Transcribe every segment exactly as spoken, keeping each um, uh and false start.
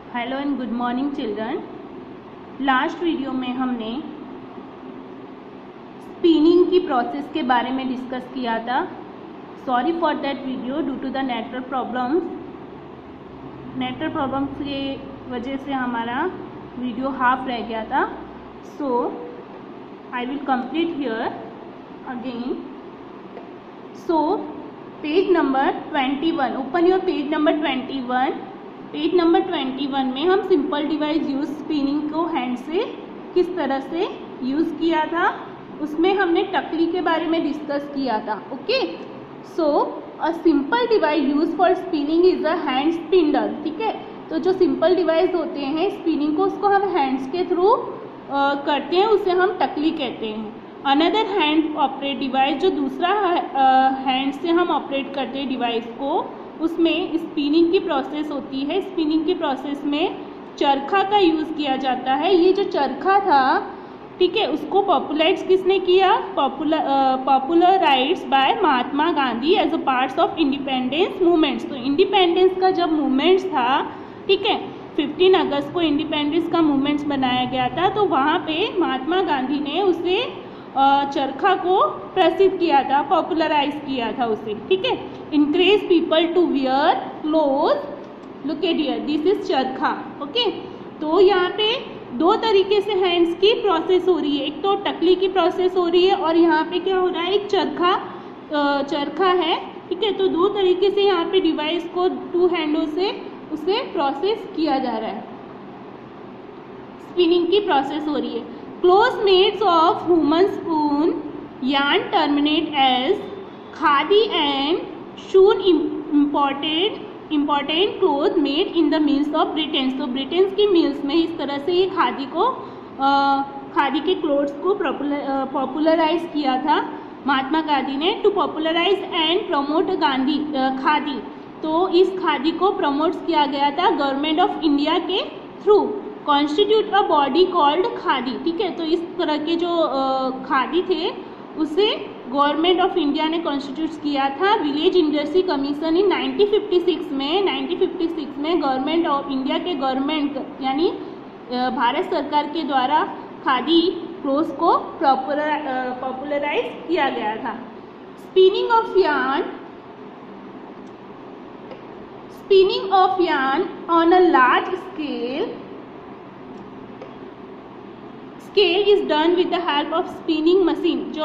Hello and good morning children. Last video में हमने spinning की प्रोसेस के बारे में डिस्कस किया था। Sorry for that video due to the network problems network problems के वजह से हमारा वीडियो हाफ रह गया था। So I will complete here again. So page number twenty one, open your page number twenty one. Page number twenty one में हम simple device use spinning को हैंड से किस तरह से यूज़ किया था, उसमें हमने टकली के बारे में डिस्कस किया था। Okay, so a simple device use for spinning is a hand spindle. ठीक है, तो जो सिंपल डिवाइस होते हैं स्पिनिंग को, उसको हम हैंड्स के थ्रू करते हैं, उसे हम टकली कहते हैं। अनदर हैंड ऑपरेट डिवाइस, जो दूसरा हैंड से हम ऑपरेट करते हैं डिवाइस को, उसमें स्पिनिंग की प्रोसेस होती है। स्पिनिंग की प्रोसेस में चरखा का यूज़ किया जाता है। ये जो चरखा था, ठीक है, उसको पॉपुलराइज किसने किया? Popular popularised by Mahatma Gandhi as a parts of independence movements. तो इंडिपेंडेंस का जब मूवमेंट्स था, ठीक है, पंद्रह अगस्त को इंडिपेंडेंस का मूवमेंट्स बनाया गया था, तो वहाँ पे महात्मा गांधी ने उसे चरखा को प्रसिद्ध किया था, पॉपुलराइज किया था उसे। ठीक है, encourage people to wear cloth. Look at here, this is charkha. Okay, तो यहाँ पे दो तरीके से हैंड्स की प्रोसेस हो रही है। एक तो टकली की प्रोसेस हो रही है और यहाँ पे क्या हो रहा है, एक चरखा चरखा है। ठीक है, तो दो तरीके से यहाँ पे डिवाइस को टू हैंडों से उसे प्रोसेस किया जा रहा है। स्पिनिंग की प्रोसेस हो रही है। Cloth mades of human spun yarn terminate as khadi and shoon imported important cloth made in the mills of Britain। तो ब्रिटेन की मिल्स में इस तरह से ये खादी को आ, खादी के क्लोथ्स को पॉपुलराइज किया था महात्मा गांधी ने। To popularise and promote Gandhi khadi, तो इस खादी को प्रमोट किया गया था गवर्नमेंट ऑफ इंडिया के थ्रू। Constitute a body called khadi. ठीक है, तो इस तरह के जो आ, खादी थे उसे गवर्नमेंट ऑफ इंडिया ने कॉन्स्टिट्यूट किया था। Village industry commission in nineteen fifty six में नाइनटीन फिफ्टी सिक्स में गवर्नमेंट ऑफ इंडिया के गवर्नमेंट यानी भारत सरकार के द्वारा खादी क्लोथ्स को पॉपुलराइज किया गया था। Spinning of yarn spinning of yarn on a large scale scale is done with the help of spinning machine. जो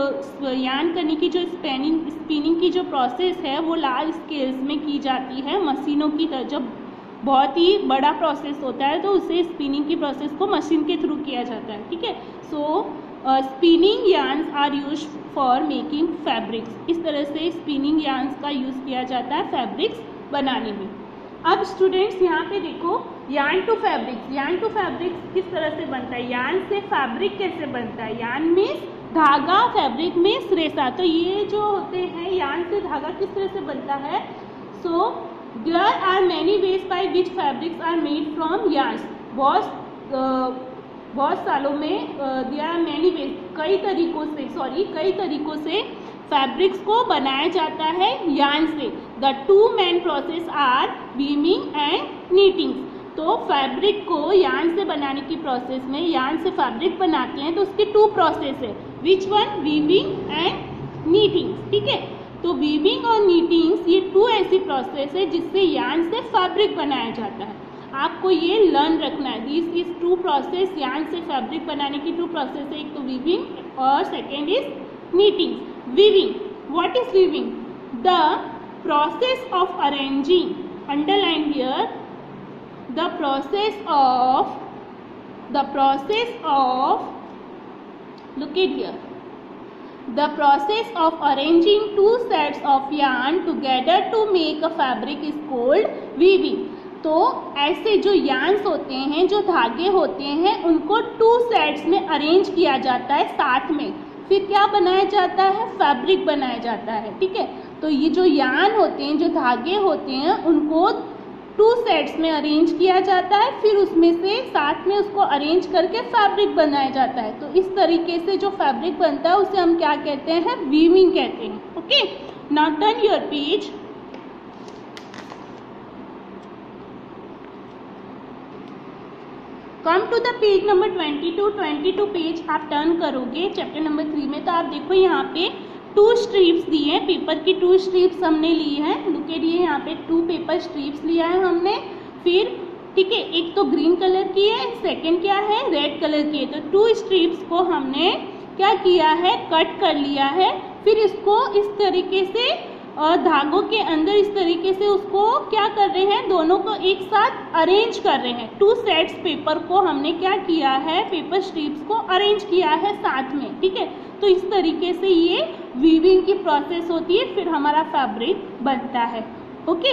यार्न करने की जो स्पिनिंग स्पिनिंग की जो प्रोसेस है वो लार्ज स्केल्स में की जाती है मशीनों की तरह। जब बहुत ही बड़ा प्रोसेस होता है तो उसे स्पिनिंग की प्रोसेस को मशीन के थ्रू किया जाता है। ठीक है, so spinning yarns are use for making fabrics. इस तरह से स्पिनिंग यार्न्स का यूज़ किया जाता है फैब्रिक्स बनाने में। अब स्टूडेंट्स यहाँ पे देखो, yarn to fabrics yarn to fabrics किस तरह से बनता है, यार्न से फैब्रिक कैसे बनता है। यार्न मीन्स धागा, फैब्रिक मीन्स रेशा। तो ये जो होते हैं यार्न से धागा किस तरह से बनता है। So there are many ways by which fabrics are made from yarn. बहुत बहुत सालों में देयर आर मैनी वेज, कई तरीकों से सॉरी कई तरीकों से फैब्रिक्स को बनाया जाता है यार्न से। The two main process are weaving and knitting. तो फैब्रिक को यार्न से बनाने की प्रोसेस में, यार्न से फैब्रिक बनाते हैं तो उसकी टू प्रोसेस है। Which one? Weaving and knitting. ठीक है, तो वीविंग और नीटिंग ये टू ऐसी प्रोसेस है जिससे यार्न से फैब्रिक बनाया जाता है। आपको ये लर्न रखना है, this is two process, yarn से फैब्रिक बनाने की टू प्रोसेस है। एक तो वीविंग और second is knitting. Weaving. What is weaving? The process of arranging. Underline here. The process of the process of look at here. The process of arranging two sets of yarn together to make a fabric is called weaving. तो ऐसे जो yarns होते हैं, जो धागे होते हैं, उनको टू सेट्स में अरेंज किया जाता है साथ में, फिर क्या बनाया जाता है, फैब्रिक बनाया जाता है। ठीक है, तो ये जो यार्न होते हैं, जो धागे होते हैं, उनको टू सेट्स में अरेंज किया जाता है, फिर उसमें से साथ में उसको अरेंज करके फैब्रिक बनाया जाता है। तो इस तरीके से जो फैब्रिक बनता है उसे हम क्या कहते हैं, वीविंग कहते हैं। Okay, now turn your page. Come to the page number twenty two twenty two page आप टर्न करोगे चैप्टर नंबर थ्री में, तो आप देखो यहाँ पे टू स्ट्रिप्स दिए हैं, पेपर की टू स्ट्रिप्स हमने ली है। लुक एट, ये यहाँ पे टू पेपर स्ट्रिप्स लिया है हमने। फिर ठीक है, एक तो ग्रीन कलर की है, सेकंड क्या है, रेड कलर की है। तो टू स्ट्रिप्स को हमने क्या किया है, कट कर लिया है। फिर इसको इस तरीके से धागों के अंदर इस तरीके से उसको क्या कर रहे हैं, दोनों को एक साथ अरेंज कर रहे हैं। टू सेट्स पेपर को हमने क्या किया है, पेपर स्ट्रिप्स को अरेंज किया है साथ में। ठीक है, तो इस तरीके से ये वीविंग की प्रोसेस होती है, फिर हमारा फैब्रिक बनता है। Okay,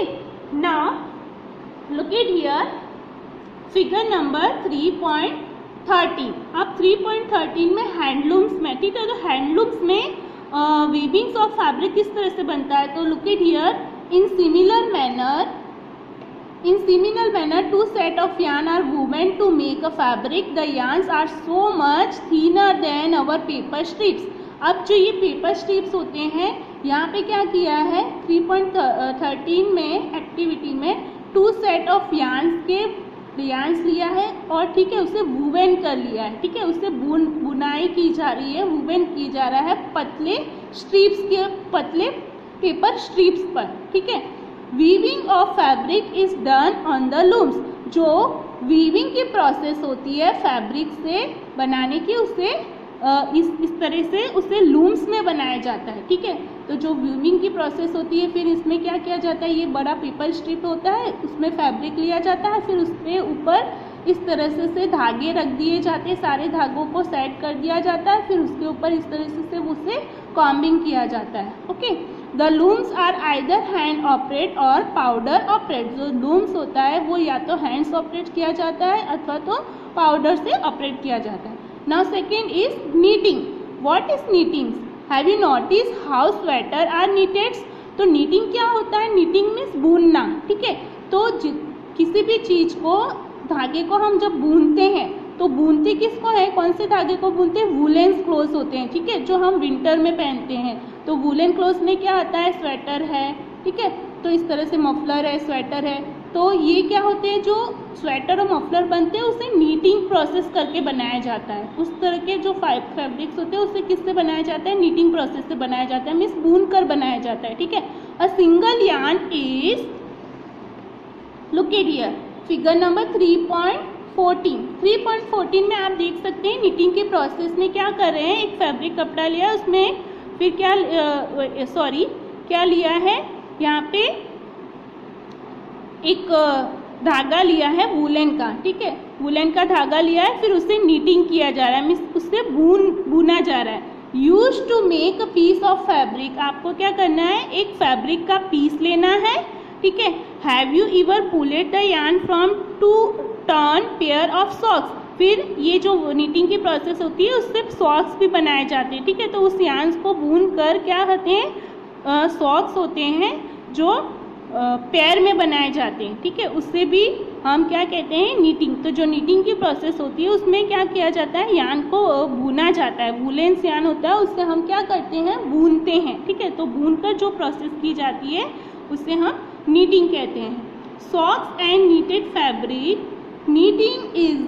now look at here figure number three point thirteen. अब थ्री पॉइंट थर्टीन में हैंडलूम्स में, ठीक है, तो हैंडलूम्स में वीविंग्स ऑफ फैब्रिक किस तरह से बनता है। तो look at here, in similar manner in similar manner two set of yarn are woven to make a fabric. The yarns are so much thinner than our paper strips. अब जो ये paper strips होते हैं, यहाँ पे क्या किया है, थ्री पॉइंट थर्टीन में एक्टिविटी में टू सेट ऑफ yarns के yarns लिया है और ठीक है उसे वूवेन कर लिया है। ठीक है, उससे बुन बुनाई की जा रही है, वूवेन की जा रहा है पतले स्ट्रिप्स के, पतले पेपर स्ट्रिप्स पर। ठीक है, weaving of fabric is done on the looms. जो वीविंग की प्रोसेस होती है फैब्रिक से बनाने की, उसे इस इस तरह से उसे लूम्स में बनाया जाता है। ठीक है, तो जो वीविंग की प्रोसेस होती है, फिर इसमें क्या किया जाता है, ये बड़ा पेपर स्ट्रिप होता है, उसमें फैब्रिक लिया जाता है, फिर उसके ऊपर इस तरह से, से धागे रख दिए जाते हैं, सारे धागों को सेट कर दिया जाता है, फिर उसके ऊपर इस तरह से, से उसे कॉम्बिंग किया जाता है। Okay, the looms are either hand operate और पाउडर ऑपरेट। जो लूम्स होता है वो या तो हैंड्स ऑपरेट किया जाता है अथवा तो पाउडर से ऑपरेट किया जाता है। Now second is knitting. What is knitting? Have you notice how sweater are knitted? तो नीटिंग क्या होता है, नीटिंग मीन्स बुनना। ठीक है, तो किसी भी चीज को, धागे को हम जब बुनते हैं तो बुनते किसको है, कौन से धागे को बुनते हैं, वुलन क्लोथ्स होते हैं। ठीक है, जो हम विंटर में पहनते हैं, तो वुलन क्लोथ्स में क्या आता है, स्वेटर है। ठीक है, तो इस तरह से मफलर है, स्वेटर है, तो ये क्या होते हैं, जो स्वेटर और मफलर बनते हैं उसे नीटिंग प्रोसेस करके बनाया जाता है। उस तरह के जो फैब्रिक्स होते हैं उसे किससे बनाया जाता है, नीटिंग प्रोसेस से बनाया जाता है, मीन्स बुन कर बनाया जाता है। ठीक है, a single yarn is, look at here figure number three point fourteen. Three point fourteen में आप देख सकते हैं नीटिंग के प्रोसेस में क्या कर रहे हैं, एक फैब्रिक कपड़ा लिया, उसमें फिर क्या सॉरी क्या लिया है, यहाँ पे एक धागा लिया है वुलन का। ठीक है, वुलन का धागा लिया है, फिर उसे नीटिंग किया जा रहा है, मीन्स उससे बुन बुना जा रहा है। Use to make a piece of fabric. आपको क्या करना है, एक फैब्रिक का पीस लेना है। ठीक है, have you ever pulled the yarn from to torn pair of socks. फिर ये जो नीटिंग की प्रोसेस होती है उससे सॉक्स भी बनाए जाते हैं। ठीक है, तो उस यार्न को बुन कर क्या होते हैं, सॉक्स होते हैं जो पैर में बनाए जाते हैं। ठीक है, उससे भी हम क्या कहते हैं, नीटिंग। तो जो नीटिंग की प्रोसेस होती है उसमें क्या किया जाता है, यान को बुना जाता है, वुलन यान होता है, उससे हम क्या करते हैं, बुनते हैं। ठीक है, तो बुन कर जो प्रोसेस की जाती है उसे हम नीटिंग कहते हैं। Socks and knitted fabric, knitting is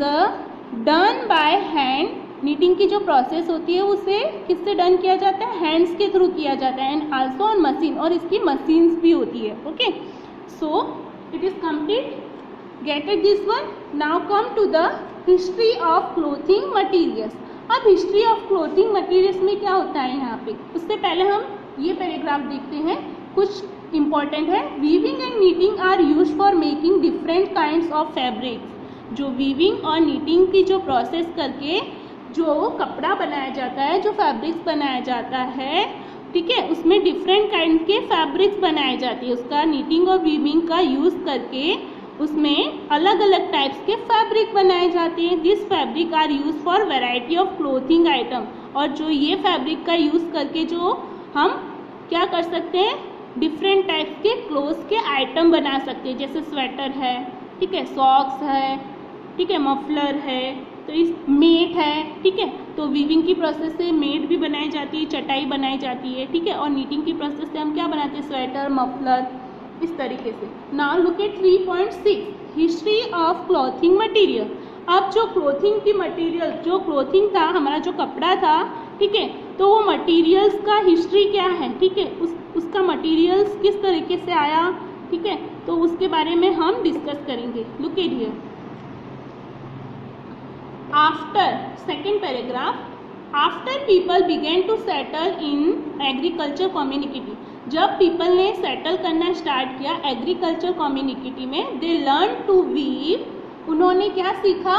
done by hand. Knitting की जो प्रोसेस होती है उसे किससे डन किया जाता है, हैंड्स के थ्रू किया जाता है, एंड आल्सो ऑन मशीन, और इसकी मशीन्स भी होती है। Okay, so it is complete, get it this one. Now come to the history of clothing materials. अब हिस्ट्री ऑफ क्लोथिंग मटीरियल्स में क्या होता है यहाँ पे, उससे पहले हम ये पैराग्राफ देखते हैं, कुछ इंपॉर्टेंट है। Weaving and knitting are use for making different kinds of fabrics. जो वीविंग और नीटिंग की जो प्रोसेस करके जो कपड़ा बनाया जाता है, जो फैब्रिक्स बनाया जाता है, ठीक है, उसमें डिफरेंट काइंड के फैब्रिक्स बनाए जाते हैं। उसका नीटिंग और वीविंग का यूज करके उसमें अलग अलग टाइप्स के फैब्रिक बनाए जाते हैं। This fabric are use for variety of clothing item. और जो ये फैब्रिक का यूज करके जो हम क्या कर सकते हैं, डिफरेंट टाइप्स के क्लोथ्स के आइटम बना सकते हैं, जैसे स्वेटर है, ठीक है, सॉक्स है, ठीक है, मफलर है, तो इस मेट है। ठीक है, तो वीविंग की प्रोसेस से मेट भी बनाई जाती है, चटाई बनाई जाती है। ठीक है, और नीटिंग की प्रोसेस से हम क्या बनाते हैं, स्वेटर, मफलर, इस तरीके से। Now look at three point six, history of clothing material. अब जो क्लोथिंग की मटेरियल, जो क्लोथिंग था हमारा, जो कपड़ा था, ठीक है, तो वो मटेरियल्स का हिस्ट्री क्या है, ठीक है, उस उसका मटेरियल्स किस तरीके से आया, ठीक है, तो उसके बारे में हम डिस्कस करेंगे। Look at here. After, second paragraph, after people began to settle in agriculture community, जब पीपल ने सेटल करना स्टार्ट किया एग्रीकल्चर कम्युनिटी में, दे लर्न टू वीव, उन्होंने क्या सीखा,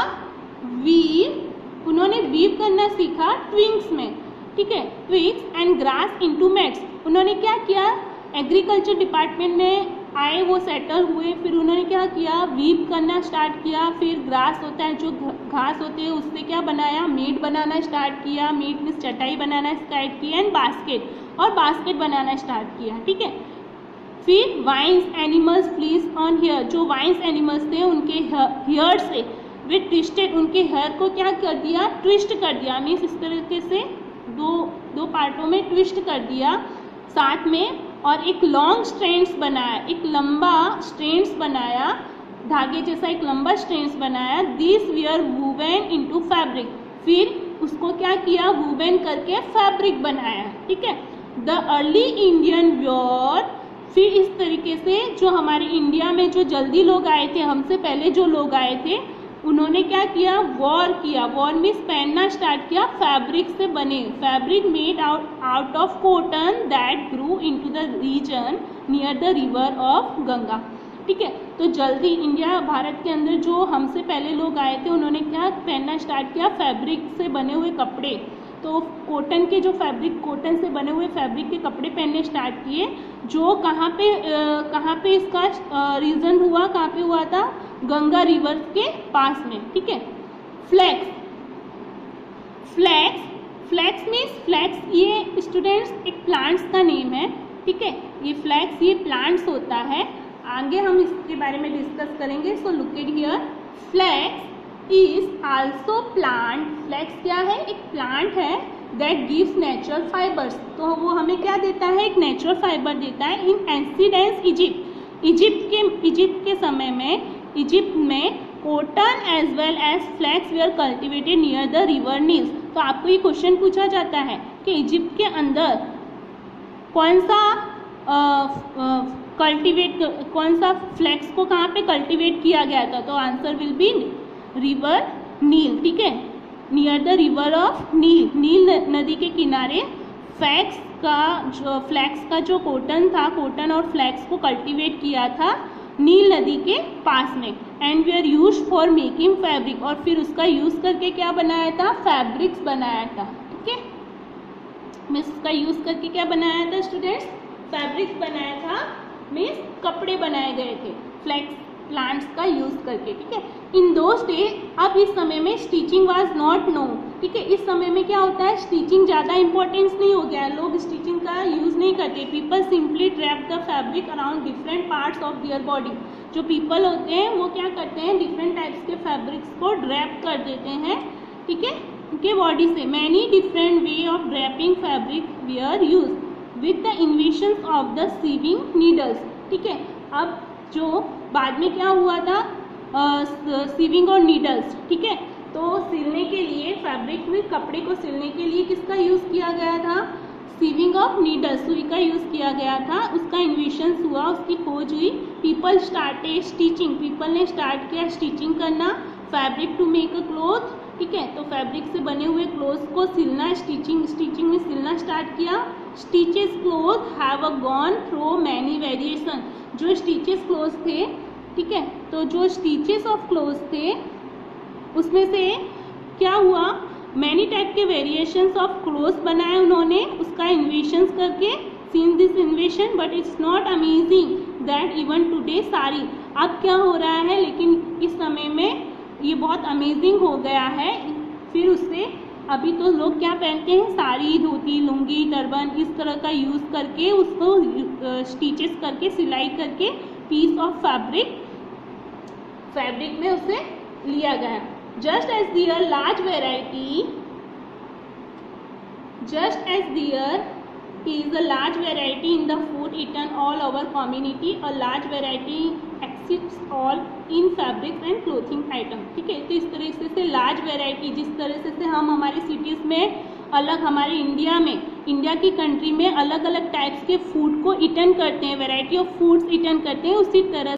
वीव, उन्होंने वीव करना सीखा ट्विंग्स में, ठीक है, twigs and grass into mats. उन्होंने क्या किया, एग्रीकल्चर डिपार्टमेंट में आए, वो सेटल हुए, फिर उन्होंने क्या किया, वीव करना स्टार्ट किया, फिर ग्रास होता है, जो घास होती है, उससे क्या बनाया, मीट बनाना स्टार्ट किया, मीट में चटाई बनाना स्टार्ट किया, एंड बास्केट, और बास्केट बनाना स्टार्ट किया, ठीक है। फिर vines animals fleece on hair, जो वाइन्स एनिमल्स थे उनके हेयर से वे ट्विस्टेड, उनके हेयर को क्या कर दिया, ट्विस्ट कर दिया, मीन्स इस तरीके से दो दो पार्टों में ट्विस्ट कर दिया साथ में, और एक लॉन्ग स्ट्रेंड्स बनाया, एक लंबा स्ट्रेंड्स बनाया, धागे जैसा एक लंबा स्ट्रेंड्स बनाया। This were woven into fabric, फिर उसको क्या किया, वूवेन करके फैब्रिक बनाया, ठीक है। द अर्ली इंडियन वॉर, फिर इस तरीके से जो हमारे इंडिया में जो जल्दी लोग आए थे, हमसे पहले जो लोग आए थे, उन्होंने क्या किया, वॉर किया, वॉर मीन्स पहनना स्टार्ट किया फैब्रिक से बने, fabric made out out of cotton that grew into the region near the river of Ganga, ठीक है। तो जल्दी इंडिया, भारत के अंदर जो हमसे पहले लोग आए थे, उन्होंने क्या पहनना स्टार्ट किया, फैब्रिक से बने हुए कपड़े, तो कॉटन के जो फैब्रिक, कॉटन से बने हुए फैब्रिक के कपड़े पहनने स्टार्ट किए, जो कहाँ पे कहाँ पे इसका रीजन हुआ, कहाँ पे हुआ था, गंगा रिवर के पास में, ठीक है। Flax, flax flax means, flax ये स्टूडेंट्स एक प्लांट्स का नेम है, ठीक है, ये फ्लैक्स ये प्लांट्स होता है, आगे हम इसके बारे में डिस्कस करेंगे। So look at here, flax is also plant, flax क्या है, एक प्लांट है, दैट गिव्स नेचुरल फाइबर्स, तो वो हमें क्या देता है, एक नेचुरल फाइबर देता है। इन एंसीडेंस इजिप्ट, इजिप्ट के इजिप्ट के समय में, इजिप्ट में cotton as well as flax were cultivated near the river Nile. तो आपको ये क्वेश्चन पूछा जाता है कि इजिप्ट के अंदर कौन सा कल्टिवेट, कौन सा फ्लैक्स को कहाँ पे कल्टिवेट किया गया था, तो answer will be river Nile, ठीक है, near the river of Nile, Nile नदी के किनारे फ्लैक्स का जो फ्लैक्स का जो कॉटन था, कॉटन और फ्लैक्स को कल्टीवेट किया था नील नदी के पास में। And we are use for making fabric, और फिर उसका यूज करके क्या बनाया था, फैब्रिक्स बनाया था, ठीक है, मीन्स उसका यूज करके क्या बनाया था स्टूडेंट्स, फैब्रिक्स बनाया था, मीन्स कपड़े बनाए गए थे फ्लैक्स प्लांट्स का यूज करके, ठीक है। इन दोस डे, अब इस समय में स्टिचिंग वाज नॉट नो, ठीक है, इस समय में क्या होता है, स्टिचिंग ज़्यादा इंपॉर्टेंस नहीं हो गया है, लोग स्टिचिंग का यूज नहीं करते। People simply drape the fabric around different parts of their body, जो पीपल होते हैं वो क्या करते हैं, डिफरेंट टाइप्स के फैब्रिक्स को ड्रैप कर देते हैं, ठीक है, उनके बॉडी से। Many different way of draping fabric we are use with the invention of the sewing needles, ठीक है। अब जो बाद में क्या हुआ था, सीविंग और नीडल्स, ठीक है, तो सिलने के लिए, फैब्रिक में कपड़े को सिलने के लिए किसका यूज किया गया था, सीविंग ऑफ नीडल्स, सुई का यूज किया गया था, उसका इन्वेंशन हुआ, उसकी खोज हुई। पीपल स्टार्टेड स्टिचिंग, पीपल ने स्टार्ट किया स्टिचिंग करना, fabric to make a cloth, ठीक है, तो फैब्रिक से बने हुए क्लोथ को सिलना, स्टिचिंग स्टिचिंग में सिलना स्टार्ट किया। Stitches cloth have a gone through many variation, जो स्टिचेस क्लोथ थे, ठीक है, तो जो स्टिचेस ऑफ क्लोथ थे उसमें से क्या हुआ, मैनी टाइप के वेरिएशंस ऑफ क्लोथ बनाए उन्होंने, उसका इन्वेशंस करके, seen this invention, but it's not amazing that even today sari, अब क्या हो रहा है, लेकिन इस समय में ये बहुत अमेजिंग हो गया है, फिर उससे अभी तो लोग क्या पहनते हैं, साड़ी, धोती, लुंगी, टर्बन, इस तरह का यूज करके उसको स्टिचेस करके, सिलाई करके पीस ऑफ फैब्रिक फैब्रिक में उसे लिया गया। Just as there large variety just as there is a large variety in the food eaten all over community, a large variety exceeds all in fabrics and clothing item. ठीक है, तो इस तरह से, से लार्ज वेराइटी, जिस तरह से, से हम हमारी सिटीज़ में अलग, हमारे इंडिया में, इंडिया की कंट्री में अलग अलग टाइप्स के फूड को ईटन करते हैं, वेराइटी ऑफ फूड्स ईटन करते हैं, उसी तरह